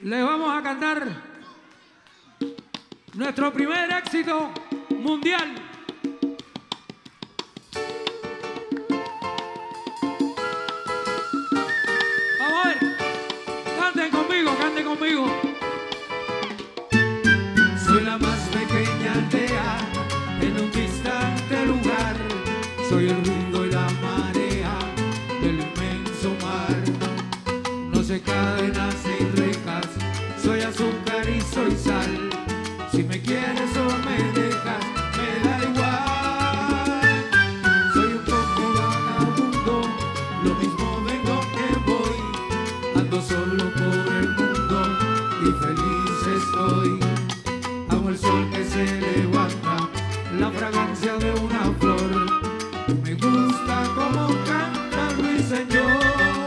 Les vamos a cantar nuestro primer éxito mundial. Vamos a ver, canten conmigo, canten conmigo. Soy la más pequeña aldea en un distante lugar. Soy el ruido y la marea del inmenso mar. No sé cadenas ni rejas, soy azúcar y soy sal. Si me quieres o me dejas, me da igual. Soy un poco vagabundo, lo mismo vengo que voy. Ando solo por el mundo y feliz estoy. Amo el sol que se levanta, la fragancia de una flor. Me gusta cómo canta el ruiseñor.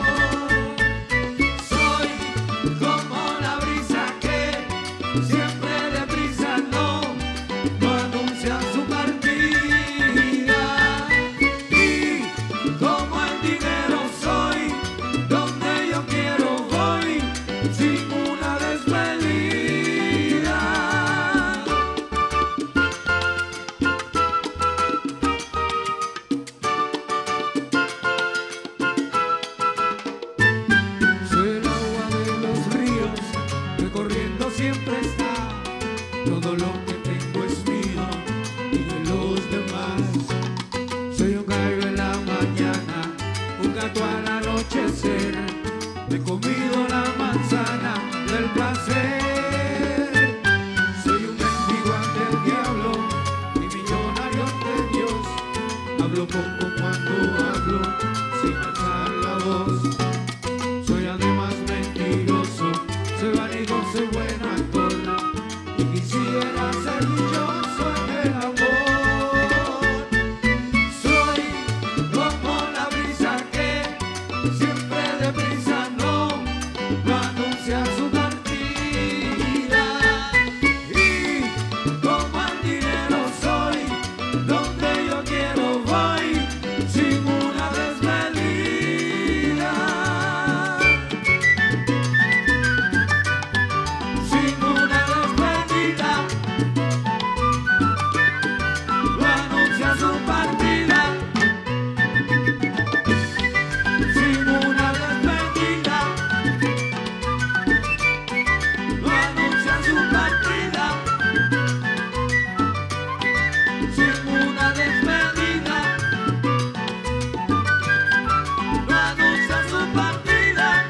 Soy como la brisa que siempre deprisa no anuncia su partida. Y como el dinero soy, donde yo quiero voy, sin una despedida. Soy el agua de los ríos que corriendo siempre está. Todo lo que tengo es mío y de los demás. Soy un gallo en la mañana, un gato al anochecer. Me he comido la manzana del placer. Soy un mendigo ante el diablo y millonario ante Dios. Hablo poco cuando hablo, sin alzar la voz. Soy además mentiroso, soy vanidoso, soy buen actor. Y quisiera ser dichoso en el amor. Soy como la brisa que siempre deprisa no anuncia su partida. Y como el dinero soy, donde yo quiero voy, sin una despedida. Sin una despedida, lo anuncia su partida. Sin una despedida, lo anuncia su partida. Sin una despedida, lo anuncia su partida.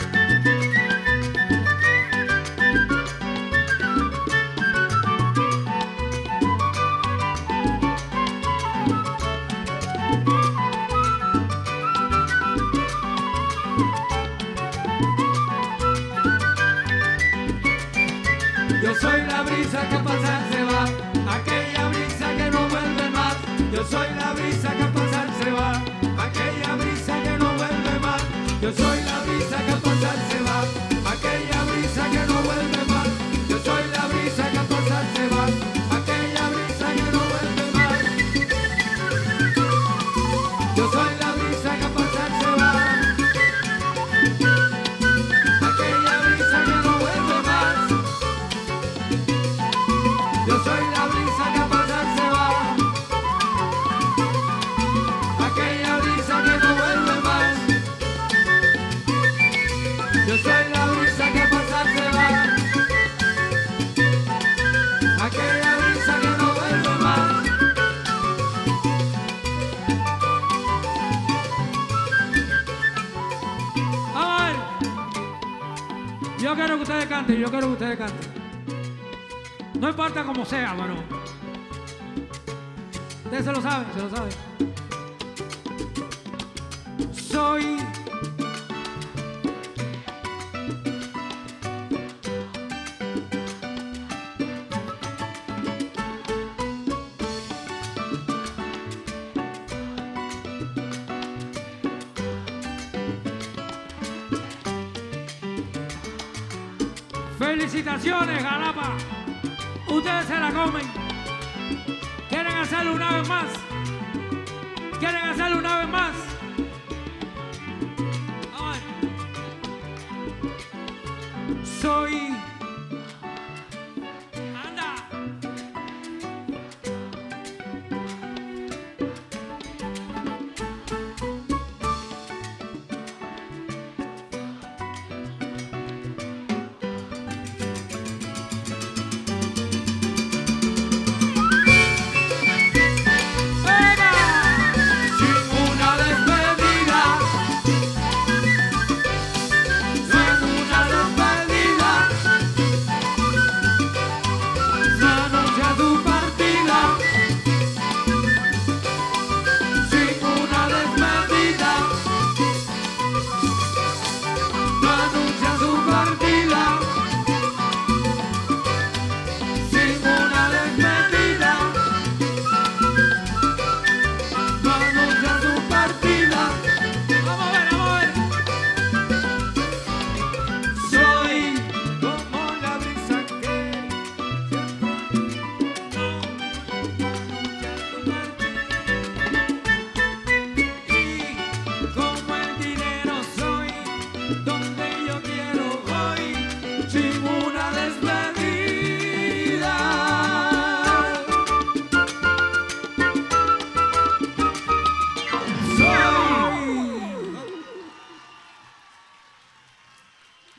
Yo soy la brisa que pasa se va, aquella brisa que no vuelve más. Yo soy la brisa que pasa se va, aquella brisa que no vuelve más. Yo soy la brisa que pasa se va, aquella brisa que no vuelve más. Yo soy la brisa que pasa se va, aquella brisa que no vuelve más. Yo soy la brisa que pasa se va, aquella brisa que no vuelve más. Yo soy la brisa que pasa se va, aquella brisa que no vuelve más. Yo soy la brisa que pasa se va, aquella brisa que no vuelve más. Vamos a ver. Yo quiero que ustedes canten, yo quiero que ustedes canten. No importa cómo sea, mano. Ustedes se lo saben, se lo saben. Soy felicitaciones, Jalapa. Ustedes se la comen. ¿Quieren hacerlo una vez más? ¿Quieren hacerlo una vez más? Soy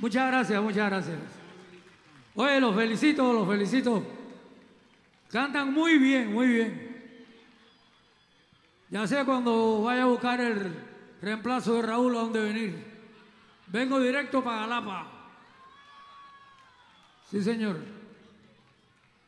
Muchas gracias, muchas gracias. Oye, los felicito, los felicito. Cantan muy bien, muy bien. Ya sé cuando vaya a buscar el reemplazo de Raúl a dónde venir. Vengo directo para Galapa. Sí, señor.